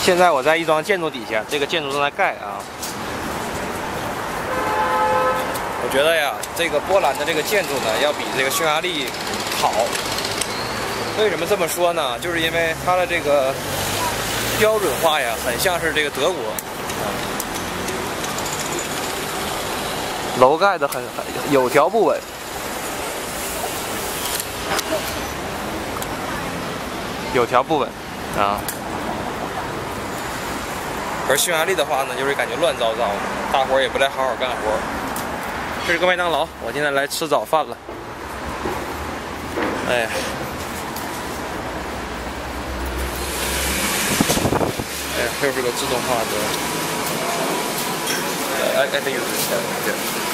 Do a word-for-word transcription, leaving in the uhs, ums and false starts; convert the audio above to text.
现在我在一幢建筑底下，这个建筑正在盖啊。我觉得呀，这个波兰的这个建筑呢，要比这个匈牙利好。为什么这么说呢？就是因为它的这个标准化呀，很像是这个德国。楼盖的很很有条不紊，有条不紊啊。而匈牙利的话呢，就是感觉乱糟糟的，大伙儿也不来好好干活。这是个麦当劳，我今天来吃早饭了。哎呀，哎呀，又是个自动化的。I I think it's